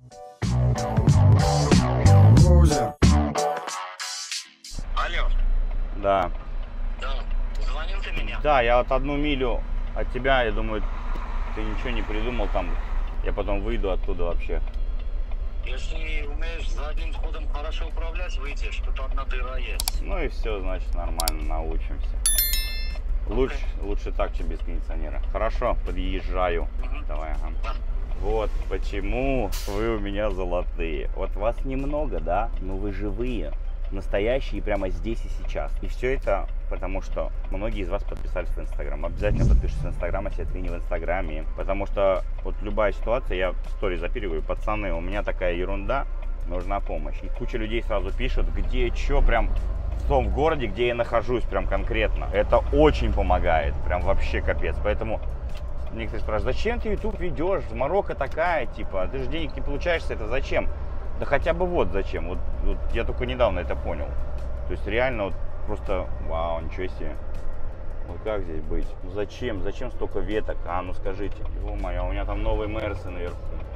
Алло. Да. Да. Звонил ты меня? Да, я вот 1 милю от тебя, я думаю, ты ничего не придумал там. Я потом выйду оттуда вообще. Если умеешь задним ходом хорошо управлять, выйдешь. Тут одна дыра есть. Ну и все, значит, нормально, научимся. Лучше так, чем без кондиционера. Хорошо, подъезжаю. Давай, ага. Вот почему вы у меня золотые. Вот вас немного, да, но вы живые, настоящие прямо здесь и сейчас. И все это потому, что многие из вас подписались в Инстаграм. Обязательно подпишитесь в Инстаграм, если это не в Инстаграме. Потому что вот любая ситуация, я в стори запиливаю, пацаны, у меня такая ерунда, нужна помощь. И куча людей сразу пишут, где, что, прям в том городе, где я нахожусь, прям конкретно. Это очень помогает, прям вообще капец. Поэтому некоторые спрашивают, зачем ты YouTube ведешь? Марокко такая, типа, ты же денег не получаешь, это зачем? Да хотя бы вот зачем. Вот я только недавно это понял. То есть реально вот просто, вау, ничего себе. Вот как здесь быть? Ну зачем? Зачем столько веток? А, ну скажите. Ё-моё, у меня там новые Мерсы наверху.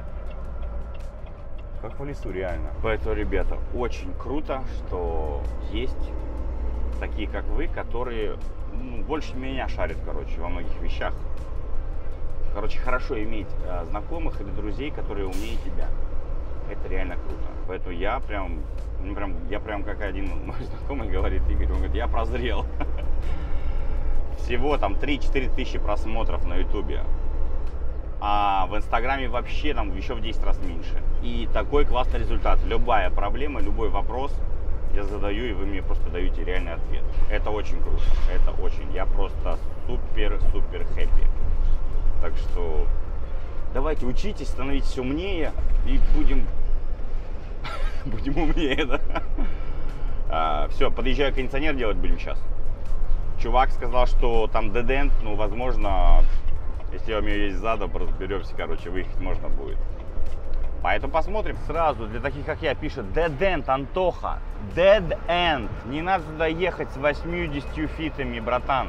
Как в лесу, реально. Поэтому, ребята, очень круто, что есть такие, как вы, которые больше меня шарят, короче, во многих вещах. Короче, хорошо иметь знакомых или друзей, которые умнее тебя. Это реально круто. Поэтому я прям как один мой знакомый говорит, Игорь, он говорит, я прозрел. Всего там 3-4 тысячи просмотров на ютубе. А в Инстаграме вообще там еще в 10 раз меньше. И такой классный результат. Любая проблема, любой вопрос я задаю, и вы мне просто даете реальный ответ. Это очень круто. Это очень. Я просто супер хэппи. Так что давайте учитесь, становитесь умнее и будем умнее, да? Все, подъезжаю, кондиционер делать будем сейчас. Чувак сказал, что там дедент, ну, возможно, если у меня есть задом, разберемся, короче, выехать можно будет. Поэтому посмотрим сразу. Для таких, как я, пишет dead end, Антоха. Dead end. Не надо туда ехать с 80 фитами, братан.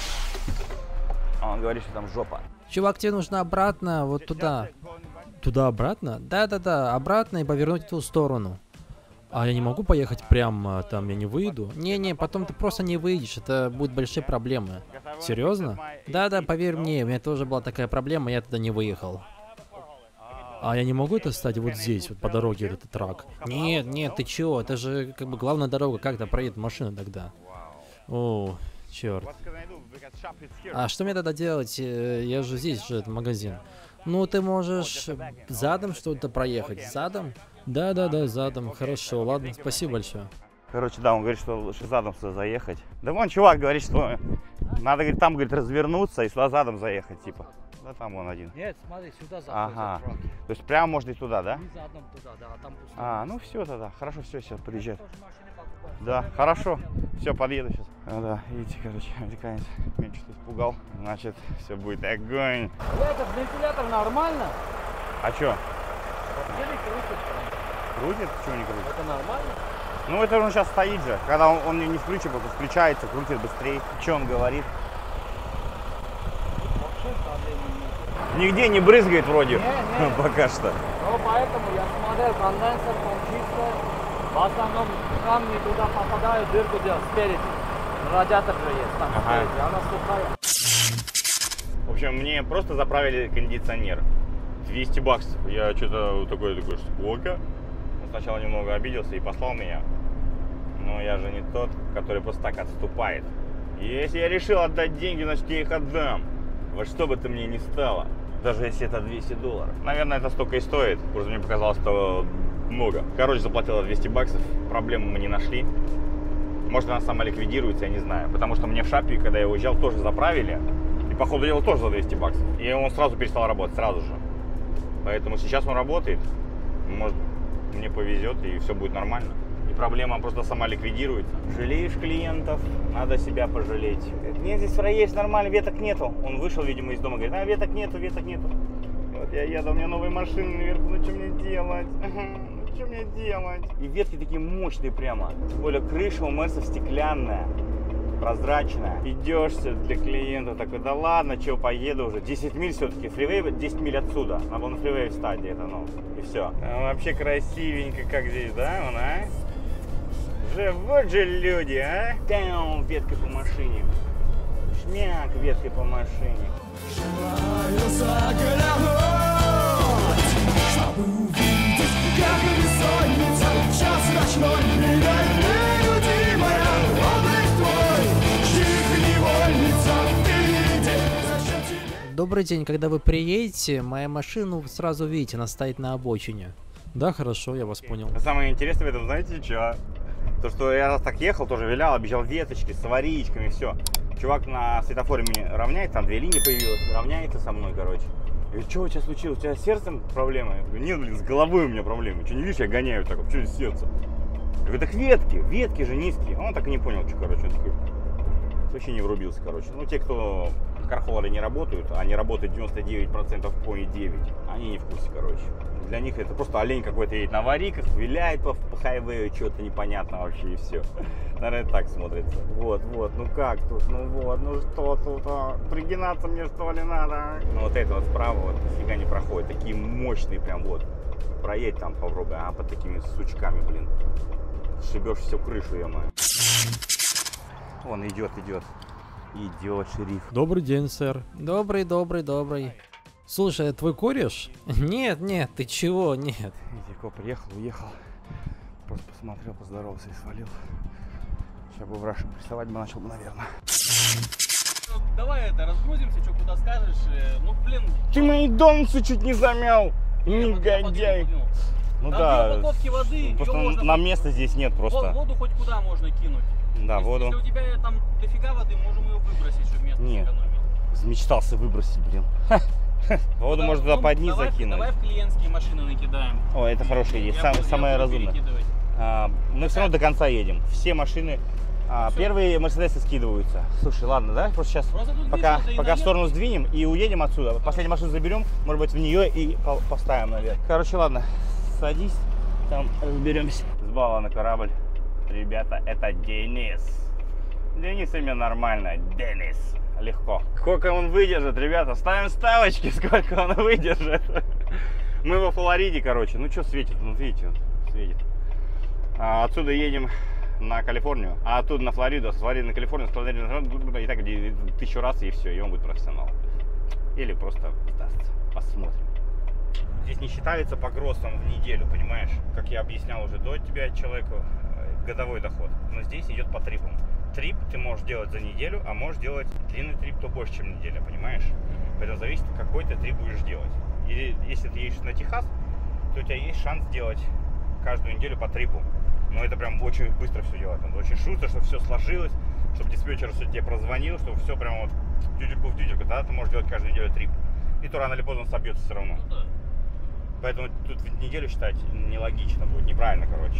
Он говорит, что там жопа. Чувак, тебе нужно обратно, вот туда. Туда обратно? Да, обратно и повернуть в ту сторону. А я не могу поехать прямо там, я не выйду? Не, потом ты просто не выйдешь, это будут большие проблемы. Серьезно? Да, поверь мне, у меня тоже была такая проблема, я туда не выехал. А я не могу это стать вот здесь, вот по дороге, этот трак? Нет, ты чё, это же как бы главная дорога, как-то проедет машина тогда. О, черт. А что мне тогда делать? Я же здесь же, это магазин. Ну, ты можешь задом что-то проехать. Задом? Да, задом. Хорошо, ладно, спасибо большое. Короче, да, он говорит, что лучше задом сюда заехать. Да вон чувак говорит, что надо, говорит, там, говорит, развернуться и сюда задом заехать, типа. Да там вон один. Нет, смотри, сюда заходит. Ага. То есть прямо можно и туда, да? И задом туда, да, а там пусто. А, ну все тогда. Хорошо, все, подъезжает. Да, хорошо. Все, подъеду сейчас. Да, видите, короче, американец меня что-то испугал. Значит, все будет огонь. Этот вентилятор нормально? А что? Еле крутит. Крутит? Чего не крутит? Это нормально? Ну это он сейчас стоит же. Когда он не включен, просто включается, крутит быстрее. Что он говорит? Вообще проблем нет. Нигде не брызгает вроде. Не. Пока что. Ну, поэтому я смотрел, конденсер там чистый. В основном камни туда попадают, дырку делают спереди. Радиатор же есть там спереди, она сухая. В общем, мне просто заправили кондиционер. 200 баксов. Я что-то такой, сколько? Он сначала немного обиделся и послал меня. Но я же не тот, который просто так отступает. И если я решил отдать деньги, значит я их отдам. Во что бы ты мне ни стало. Даже если это $200. Наверное, это столько и стоит. Просто мне показалось, что много. Короче, заплатила 200 баксов. Проблему мы не нашли. Может, она сама ликвидируется, я не знаю. Потому что мне в Шапе, когда я уезжал, тоже заправили. И, по ходу дела, тоже за 200 баксов. И он сразу перестал работать, сразу же. Поэтому сейчас он работает. Может, мне повезет, и все будет нормально. И проблема просто сама ликвидируется. Жалеешь клиентов, надо себя пожалеть. Нет, здесь проезд нормально, веток нету. Он вышел, видимо, из дома, говорит, веток нету. Вот я еду, у меня новые машины наверху, ну что мне делать? Что мне делать? И ветки такие мощные прямо. Тем более крыша у Мерсов стеклянная. прозрачная. Идешь для клиента, такой, да ладно, что, поеду уже. 10 миль все-таки, фривей 10 миль отсюда. Надо было на фривей встать где-то, ну, и все. Вообще красивенько, как здесь, да, вон, а? Вот же люди, а? Там веткой по машине. Шмяк веткой по машине. Добрый день, когда вы приедете, моя машину сразу видите, она стоит на обочине. Да, хорошо, я вас понял. Самое интересное в этом, знаете, что? То, что я раз так ехал, тоже вилял, обещал веточки с аварийками, все. Чувак на светофоре мне равняет, там 2 линии появилось, равняется со мной, короче. Я говорю, что у тебя случилось? У тебя с сердцем проблемы? Я говорю, нет, блин, с головой у меня проблемы. Что, не видишь, я гоняю так, что с сердцем? Я говорю, так ветки же низкие. Он так и не понял, что, короче, он такой вообще не врубился, короче. Ну, те, кто кархолеры не работают, они работают 99% по 9, они не в курсе, короче. Для них это просто олень какой-то едет на аварийках, виляет по хайвею, что-то непонятно вообще, и все. Наверное, так смотрится. Вот, ну как тут, ну что тут, пригинаться мне что ли надо? Ну вот это вот справа вот нифига не проходит, такие мощные прям вот. Проедь там попробуй, под такими сучками, блин. Шибешь всю крышу, ё-моё. Вон идет, шериф. Добрый день, сэр. Добрый. Слушай, твой кореш? Нет, ты чего, нет. Дядько приехал, уехал. Просто посмотрел, поздоровался и свалил. Сейчас бы в Раши приставать бы начал бы, наверное. Давай разгрузимся, что куда скажешь. Ну, блин. Ты мои донцы чуть не замял, негодяй. Ну там да. две упаковки воды. Просто на места здесь нет просто. Воду хоть куда можно кинуть. Да, воду. Если у тебя там дофига воды, можем ее выбросить, чтобы место сэкономить. Замечтался выбросить, блин. Воду можно туда под низ закинуть. Давай в клиентские машины накидаем. О, это хорошая идея, самая разумная. Мы все равно до конца едем. Все машины, первые Мерседесы скидываются. Слушай, ладно, да? Просто сейчас пока в сторону сдвинем и уедем отсюда. Последнюю машину заберем, может быть, в нее и поставим наверх. Короче, ладно, садись, там разберемся. С бала на корабль. Ребята, это Денис. Денис имя нормальное, Денис. Легко. Сколько он выдержит, ребята? Ставим ставочки, сколько он выдержит. Мы во Флориде, короче. Ну что светит? Ну видите, светит. Отсюда едем на Калифорнию, а оттуда на Флориду, с Флориды на Калифорнию, с Флориды на Флориду, и так 1000 раз, и все, и он будет профессионал. Или просто сдастся. Посмотрим. Здесь не считается по гроссам в неделю, понимаешь? Как я объяснял уже до тебя человеку, годовой доход. Но здесь идет по трипам. Трип ты можешь делать за неделю, а можешь делать длинный трип, то больше, чем неделя, понимаешь? Поэтому зависит, какой ты трип будешь делать. Или если ты едешь на Техас, то у тебя есть шанс сделать каждую неделю по трипу. Но это прям очень быстро все делать. Надо очень шустро, чтобы все сложилось, чтобы диспетчер все тебе прозвонил, чтобы все прям вот тютельку в тютельку. Тогда ты можешь делать каждую неделю трип. И то рано или поздно собьется все равно. Поэтому тут неделю считать нелогично будет, неправильно, короче.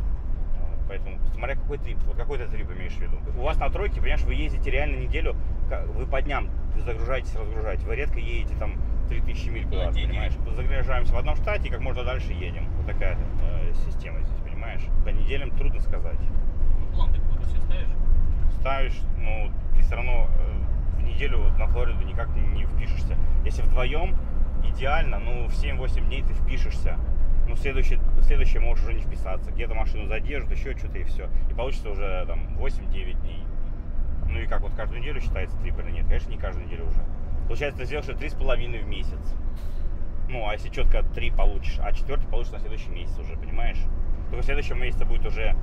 Поэтому смотря какой трип, вот какой ты трип имеешь в виду. У вас на тройке, понимаешь, вы ездите реально неделю, вы по дням загружаетесь, разгружаете. Вы редко едете там 3000 миль куда-то, понимаешь? Загружаемся в одном штате и как можно дальше едем. Вот такая система здесь, понимаешь? По неделям трудно сказать. Ну, план ты какой-то себе ставишь? Ставишь, ну, ты все равно в неделю на Флориду никак не впишешься. Если вдвоем, идеально, ну, в 7-8 дней ты впишешься. Ну, следующее можешь уже не вписаться. Где-то машину задержат, еще что-то и все. И получится уже там 8-9 дней. Ну и как, вот каждую неделю считается трип или нет? Конечно, не каждую неделю уже. Получается, ты сделаешь 3,5 в месяц. Ну, а если четко 3 получишь, а 4 получишь на следующий месяц уже, понимаешь? Только в следующем месяце будет уже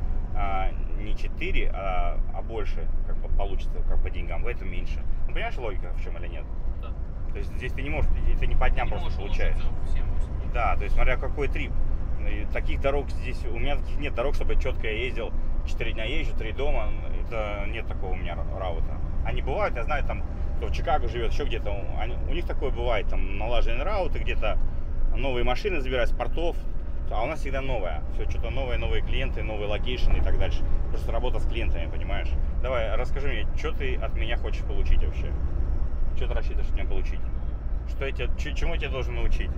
не 4, а больше, как бы получится, как по деньгам. В этом меньше. Ну, понимаешь логика в чем или нет? Да. То есть здесь ты не можешь, ты не по дням Ты просто можешь получаешь. в 7-8. Да, то есть смотря какой трип. И таких дорог здесь, у меня таких нет дорог, чтобы четко я ездил, 4 дня езжу, 3 дома. Это нет такого у меня раута. Они бывают, я знаю, там, кто в Чикаго живет, еще где-то, у них такое бывает, там налаженные рауты, где-то новые машины забирать с портов. А у нас всегда новое. Все что-то новое, новые клиенты, новые локейшены и так дальше. Просто работа с клиентами, понимаешь? Давай, расскажи мне, что ты от меня хочешь получить вообще? Что ты рассчитываешь от меня получить? Что я тебе, чему я тебя должен научить?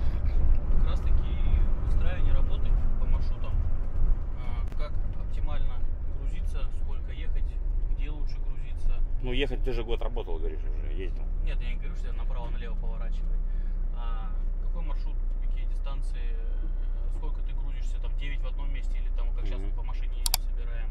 Как раз таки выстраивание работы по маршрутам. Как оптимально грузиться, сколько ехать, где лучше грузиться. Ну, ехать ты же год работал, говоришь, уже ездил. Нет, я не говорю, что я направо-налево поворачивай. А какой маршрут, какие дистанции, сколько ты грузишься, там 9 в одном месте или там, как сейчас мы по машине едем, собираем.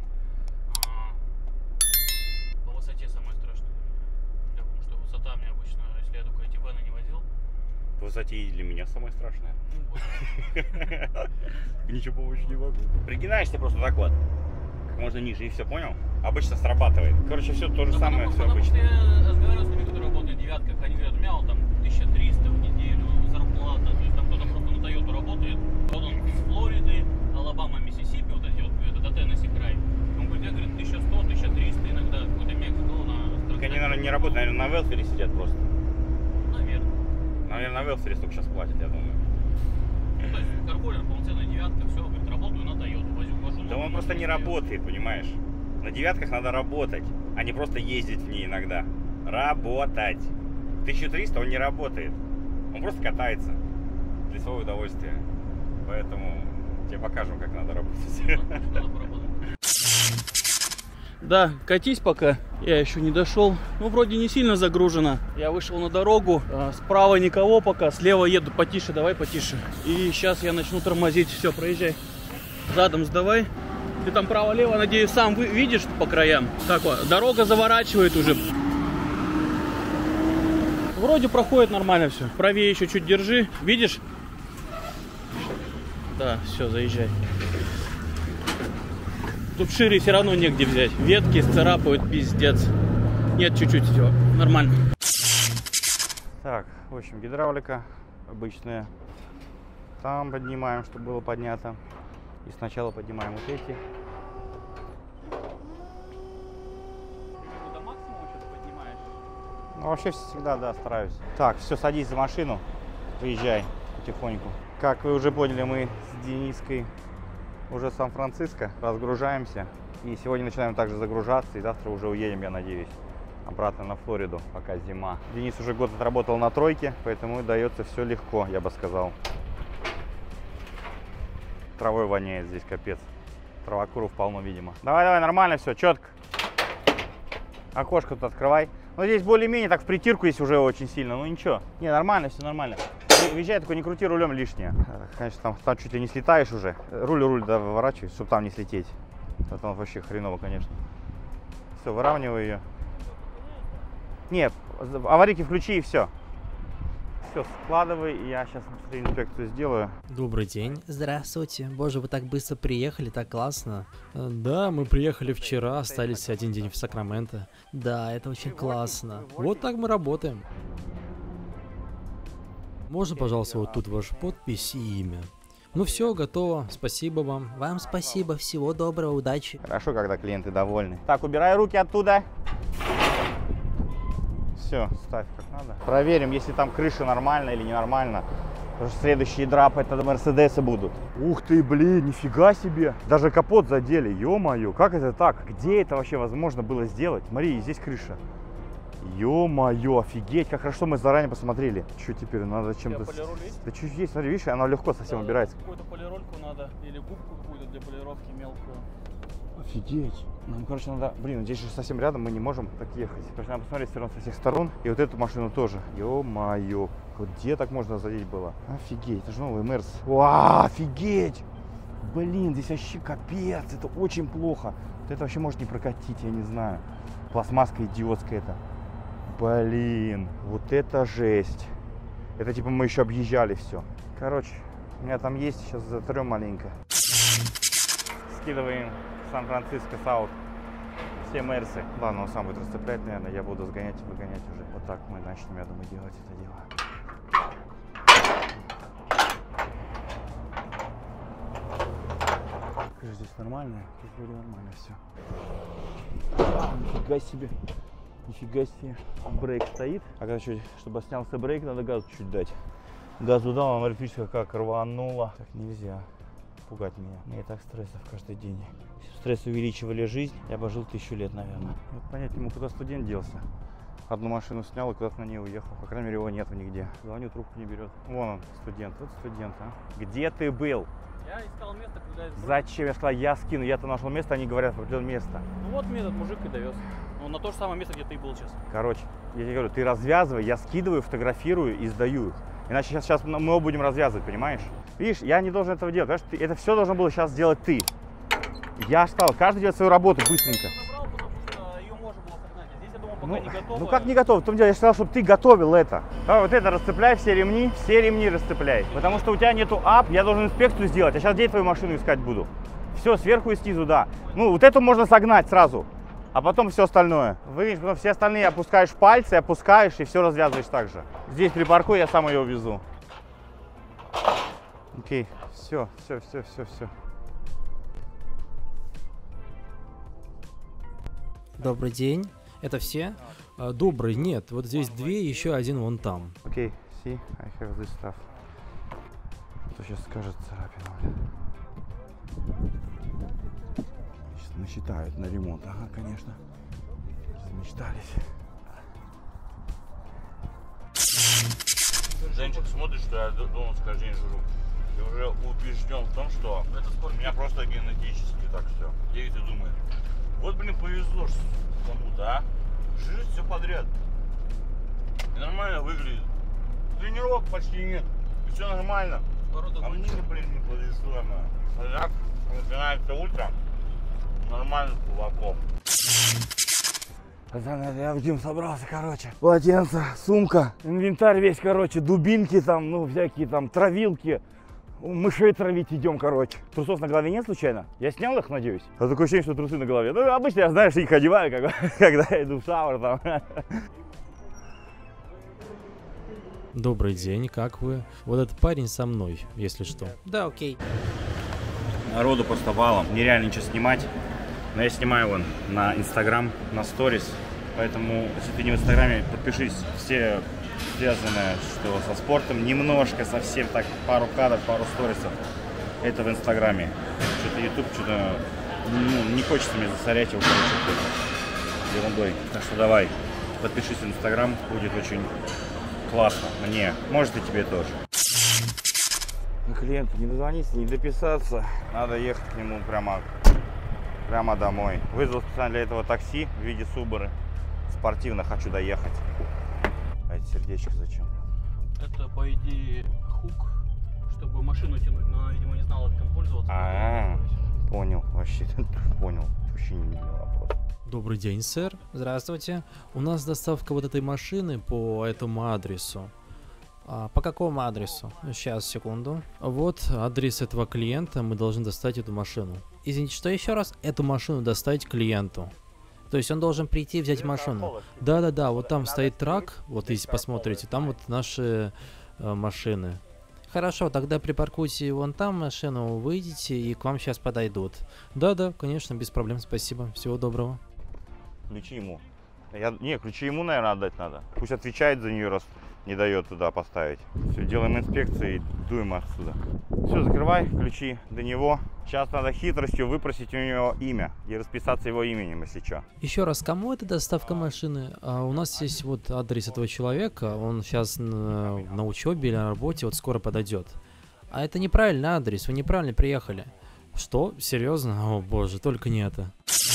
По высоте самое страшное. Потому что высота мне обычно, если я только эти вены не возил. По высоте и для меня самое страшное. Ну, вот. Ничего помочь не могу. Пригинаешься просто так вот, как можно ниже, и все, понял? Обычно срабатывает. Короче, все то же самое, все потому обычно. что я разговаривал с людьми, которые работают в девятках, они говорят, у меня вот там 1300 в неделю зарплата, то есть там кто-то просто на Тойоту работает, вот он из Флориды, Алабама, Миссисипи, вот эти вот, это Теннесси край. Он говорит, я, говорит, 1100, 1300, иногда какой-то Мексико на... Так они, наверное, не работают, наверное, на велфере сидят просто. Наверное. Наверное, на велфере столько сейчас платят, я думаю. Ну, то есть карболер, полноценная девятка, все, говорит, работаю на Тойоту, вожу. Да он просто не работает, понимаешь? На девятках надо работать, а не просто ездить в ней иногда. Работать. 1300 он не работает. Он просто катается для своего удовольствия. Поэтому тебе покажем, как надо работать. Надо поработать. Да, катись пока, я еще не дошел. Ну, вроде не сильно загружено. Я вышел на дорогу, справа никого пока, слева еду потише, давай потише. И сейчас я начну тормозить, все, проезжай. Задом сдавай. Ты там право-лево, надеюсь, сам видишь по краям. Так вот, дорога заворачивает уже. Вроде проходит нормально все. Правее еще чуть держи, видишь? Да, все, заезжай. Тут шире все равно негде взять. Ветки сцарапают, пиздец. Нет, чуть-чуть, все, нормально. Так, в общем, гидравлика обычная. Там поднимаем, чтобы было поднято. И сначала поднимаем вот эти. До максимума что-то поднимаешь? Ну, вообще всегда, да, стараюсь. Так, все, садись за машину. Выезжай потихоньку. Как вы уже поняли, мы с Дениской уже в Сан-Франциско. Разгружаемся. И сегодня начинаем также загружаться. И завтра уже уедем, я надеюсь, обратно на Флориду, пока зима. Денис уже год отработал на тройке, поэтому дается все легко, я бы сказал. Травой воняет здесь, капец. Травокуров полно, видимо. Давай, нормально все, четко. Окошко тут открывай. Ну, здесь более-менее так в притирку есть уже очень сильно. Ну, ничего. Не, нормально, все нормально. Въезжай, только не крути рулем лишнее. Конечно, там чуть ли не слетаешь уже. Руль, да, выворачивай, чтобы там не слететь. А там вообще хреново, конечно. Все, выравнивай ее. Не, аварийки включи и все. Все, складывай, я сейчас инспекцию сделаю. Добрый день. Здравствуйте. Боже, вы так быстро приехали, так классно. Да, мы приехали вчера, остались один день в Сакраменто. Да, это очень классно. Вот так мы работаем. Можно, пожалуйста, вот тут ваша подпись и имя? Ну все, готово. Спасибо вам. Вам спасибо. Всего доброго, удачи. Хорошо, когда клиенты довольны. Так, убирай руки оттуда. Все, ставь как надо. Проверим, если там крыша нормальная или ненормально. Потому что следующие драпы это Мерседесы будут. Ух ты, блин, нифига себе. Даже капот задели, ё-моё. Как это так? Где это вообще возможно было сделать? Смотри, здесь крыша. Ё-моё, офигеть, как хорошо мы заранее посмотрели. Что теперь, надо чем-то... Да чуть есть, смотри, видишь, оно легко совсем убирается. Какую-то полирольку надо, или губку какую-то для полировки мелкую. Офигеть. Нам, короче, надо... Блин, здесь же совсем рядом, мы не можем так ехать. Короче, надо посмотреть все равно со всех сторон. И вот эту машину тоже. Ё-моё. Вот где так можно задеть было? Офигеть, это же новый Мерс. Вау, офигеть. Блин, здесь вообще капец. Это очень плохо. Вот это вообще может не прокатить, я не знаю. Пластмасска идиотская это. Блин, вот это жесть. Это типа мы еще объезжали все. Короче, у меня там есть, сейчас затрем маленько. Скидываем Сан-Франциско Саут. Все Мерсы. Ладно, он сам будет расцеплять, наверное, я буду сгонять и выгонять уже. Вот так мы начнем, я думаю, делать это дело. Как здесь нормально? Здесь вроде нормально все. Нифига себе. Нифига себе. Брейк стоит. А когда чуть, чтобы снялся брейк, надо газу чуть дать. Газу дал, она электрическая как рванула. Так нельзя пугать меня. Мне и так стрессов каждый день. Если стресс увеличивали жизнь, я бы жил 1000 лет, наверное. Вот понять ему, куда студент делся. Одну машину снял и куда-то на ней уехал. По крайней мере, его нету нигде. Звоню, трубку не берет. Вон он, студент. Вот студент, а. Где ты был? Я искал место, куда я... Зачем? Я сказал, я скину. Я-то нашел место, они говорят, определенное место. Ну вот мне этот мужик и довез. Ну, на то же самое место, где ты был сейчас. Короче, я тебе говорю, ты развязывай, я скидываю, фотографирую и сдаю их. Иначе сейчас мы оба будем развязывать, понимаешь? Видишь, я не должен этого делать. Понимаешь? Это все должен был сейчас сделать ты. Я стал, каждый делает свою работу быстренько. Набрал, потому что ее можно было согнать. А здесь, я думал, пока не готово. Ну как не готов? В том деле, я сказал, чтобы ты готовил это. Давай вот это расцепляй, все ремни расцепляй. Потому что у тебя нету ап, я должен инспекцию сделать. А сейчас где я твою машину искать буду? Все, сверху и снизу, да. Ну, вот эту можно согнать сразу. А потом все остальное. Выгонишь, потом все остальные опускаешь пальцы, опускаешь и все развязываешь так же. Здесь припаркуй, я сам ее увезу. Окей, все. Добрый день. Это все? Добрый, нет. Вот здесь две, еще один вон там. Окей, see, I have this stuff. Что сейчас скажет царапина? Сейчас насчитают на ремонт. Ага, конечно. Замечтались. Женчик, смотришь, что я дома каждый день жру. Ты уже убежден в том, что у меня просто генетически так все. И ты думаешь, вот, блин, повезло кому-то, а? Жрет все подряд. И нормально выглядит. Тренировок почти нет. И все нормально. А мне, блин, не повезло. Так, начинается утро. Нормально с кулаком. Я в гym собрался, короче. Полотенце, сумка, инвентарь весь, короче, дубинки там, ну, всякие там, травилки. Мышей травить идем, короче. Трусов на голове нет случайно? Я снял их, надеюсь? А такое ощущение, что трусы на голове. Ну, обычно я, знаешь, их одеваю, когда я иду в шауэр там. Добрый день, как вы? Вот этот парень со мной, если что. Да, окей. Народу просто валом. Нереально ничего снимать. Но я снимаю вон на Инстаграм, на сторис. Поэтому, если ты не в Инстаграме, подпишись. Все связанное, что со спортом. Немножко, совсем так, пару кадров, пару сторисов. Это в Инстаграме. Что-то YouTube, что-то не хочется мне засорять его, короче, ерундой. Так что давай, подпишись в Инстаграм, будет очень классно. Мне, может и тебе тоже. Клиенту не дозвониться, не дописаться. Надо ехать к нему прямо домой. Вызвал специально для этого такси в виде Субары. Спортивно хочу доехать. А эти сердечки зачем? Это, по идее, хук, чтобы машину тянуть, но она, видимо, не знала, как им пользоваться. Понял, вообще понял. Вообще не вопрос. Добрый день, сэр. Здравствуйте. У нас доставка вот этой машины по этому адресу. По какому адресу? Сейчас, секунду. Вот адрес этого клиента. Мы должны достать эту машину. Извините, что еще раз? Эту машину достать клиенту. То есть он должен прийти и взять машину. Да, вот там стоит трак. Вот если посмотрите, там вот наши машины. Хорошо, тогда припаркуйте вон там машину, выйдите и к вам сейчас подойдут. Да, конечно, без проблем, спасибо. Всего доброго. Ключи ему. Ключи ему, наверное, отдать надо. Пусть отвечает за нее, раз не дает туда поставить. Все, делаем инспекцию и дуем отсюда. Все, закрывай, ключи до него. Сейчас надо хитростью выпросить у него имя и расписаться его именем, если что. Еще раз, кому это доставка машины? У нас есть вот адрес этого человека, он сейчас на учебе или на работе, вот скоро подойдет. А это неправильный адрес, вы неправильно приехали. Что? Серьезно? О боже, только не это.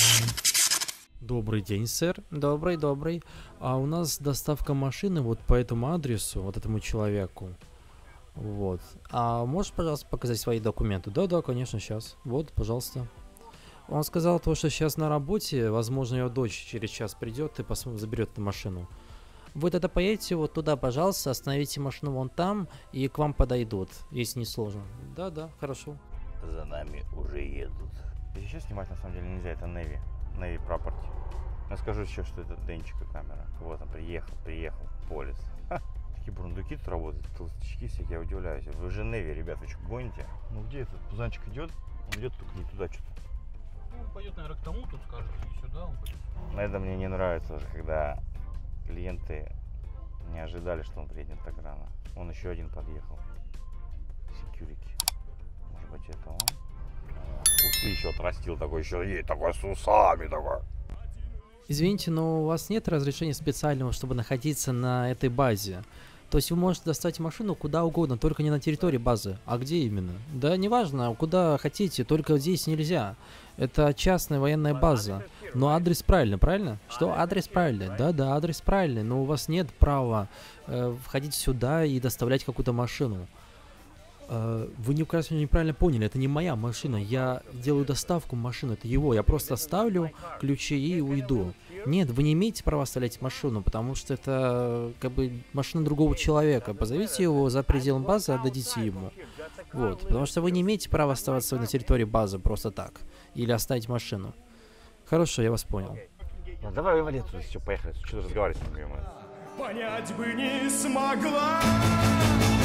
Добрый день, сэр. Добрый. А у нас доставка машины вот по этому адресу, вот этому человеку. Вот. А можешь, пожалуйста, показать свои документы? Да, конечно, сейчас. Вот, пожалуйста. Он сказал то, что сейчас на работе, возможно, ее дочь через час придет и заберет эту машину. Вы тогда поедете вот туда, пожалуйста, остановите машину вон там, и к вам подойдут, если не сложно. Да, хорошо. За нами уже едут. Сейчас снимать на самом деле нельзя, это Navy Property. Я скажу еще, что это Денчика камера. Вот он приехал, полис. Такие бурундуки тут работают, толстячки всякие, я удивляюсь. Вы же Navy, ребят, вы что, гоните? Ну где этот пузанчик идет? Он идет только не туда что-то. Ну, он пойдет, наверное, к тому, тут скажет, и сюда он пойдет. Но это мне не нравится уже, когда клиенты не ожидали, что он приедет так рано. Он еще один подъехал. Security. Может быть, это он? Ух ты, еще отрастил такой, еще есть такой с усами такой. Извините, но у вас нет разрешения специального, чтобы находиться на этой базе. То есть вы можете достать машину куда угодно, только не на территории базы. А где именно? Да неважно, куда хотите, только здесь нельзя. Это частная военная база. Но адрес правильный, правильно? Что? Адрес правильный? Да, адрес правильный. Но у вас нет права входить сюда и доставлять какую-то машину. Вы неправильно поняли, это не моя машина. Я делаю доставку машины, это его. Я просто оставлю ключи и уйду. Нет, вы не имеете права оставлять машину, потому что это как бы машина другого человека. Позовите его за пределом базы, отдадите ему. Вот, потому что вы не имеете права оставаться на территории базы просто так. Или оставить машину. Хорошо, я вас понял. Ну, давай вали отсюда, все, поехали. Что разговаривать не будем? Понять бы не смогла.